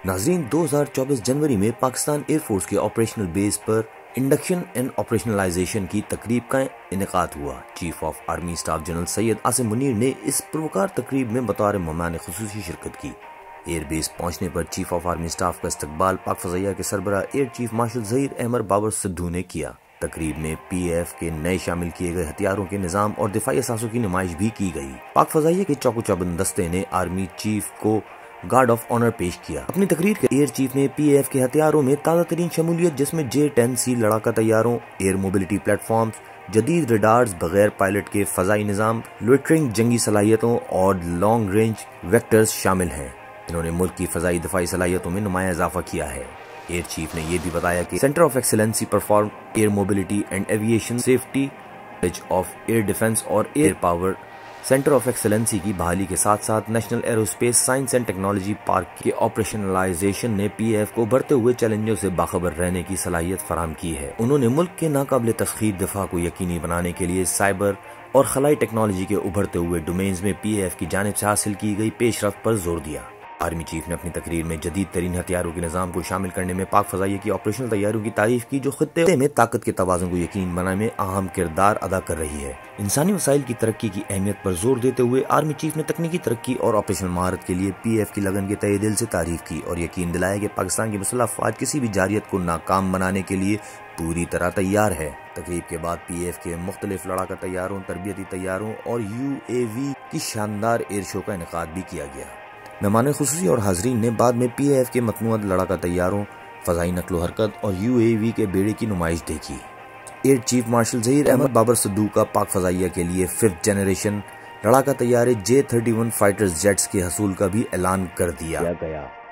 नाज़रीन, 2024 जनवरी में पाकिस्तान एयर फोर्स के ऑपरेशनल बेस पर इंडक्शन एंड ऑपरेशनलाइजेशन की तकरीब का इनेकाद हुआ। Chief of army staff general Syed Asim Munir ने इस पुरवकार तकरीब में बतौर मेहमान खुसूसी शिरकत की। एयर बेस पहुंचने पर चीफ ऑफ आर्मी स्टाफ का इस्तकबाल पाक फ़ज़ाइया के सरबराह air chief marshal Zaheer Ahmed Babar Sidhu ने किया। तकरीब में PAF के नए शामिल किए गए हथियारों के निज़ाम और दिफाई असासों की नुमाइश भी की गई। पाक फ़ज़ाइया के चौको चौबंद दस्ते ने आर्मी चीफ को गार्ड ऑफ ऑनर पेश किया। अपनी तकरीर के एयर चीफ ने PAF के हथियारों में ताज़ा तरीन शमूलियत जिसमें J-10C लड़ाका तैयारों, एयर मोबिलिटी प्लेटफॉर्म्स, जदीद रडार्स, बगैर पायलट के फ़ज़ाई निज़ाम, लोइटरिंग जंगी सलाहियतों और लॉन्ग रेंज वेक्टर्स शामिल हैं। इन्होंने मुल्क की फ़ज़ाई दिफाई सलाहियतों में नुमाया इजाफा किया है। एयर चीफ ने यह भी बताया कि centre of excellency perform air mobility and aviation safety of air defence और air power centre of excellency की बहाली के साथ साथ national aerospace science and technology park के ऑपरेशनलाइजेशन ने PAF को बढ़ते हुए चैलेंजों से बाखबर रहने की सलाहियत फराहम की है। उन्होंने मुल्क के नाकाबिल तस्खीर दिफा को यकीनी बनाने के लिए साइबर और खलाई टेक्नोलॉजी के उभरते हुए डोमेन्स में PAF की जानिब से हासिल की गई पेशरफ्त पर जोर दिया। आर्मी चीफ ने अपनी तकरीर में जदीद तरीन हथियारों के निज़ाम को शामिल करने में पाक फ़ज़ाइया की ऑपरेशनल तैयारियों की तारीफ की, जो खित्ते में ताकत के तवाज़ुन को यकीन बनाने में अहम किरदार अदा कर रही है। इंसानी वसाइल की तरक्की की अहमियत पर जोर देते हुए आर्मी चीफ ने तकनीकी तरक्की और ऑपरेशनल महारत के लिए PAF की लगन के तहे दिल से तारीफ की और यकीन दिलाया कि पाकिस्तान की मुसल्लह अफ़वाज किसी भी जारियत को नाकाम बनाने के लिए पूरी तरह तैयार है। तकरीब के बाद PAF के मुख्तलिफ लड़ाका तैयारों, तरबियती तैयारों और UAV की शानदार एयर शो का इनेकाद भी किया गया। मेहमान खुसूसी और हाजरीन ने बाद में PAF के मतनुअत लड़ाका तैयारों, फ़ज़ाई नकलो हरकत और UAV के बेड़े की नुमाइश देखी। Air chief marshal Zaheer Ahmed Babar Sidhu का पाक फ़ज़ाइया के लिए 5th जनरेशन लड़ाका तैयारे J-31 फाइटर जेट्स के हसूल का भी ऐलान कर दिया गया।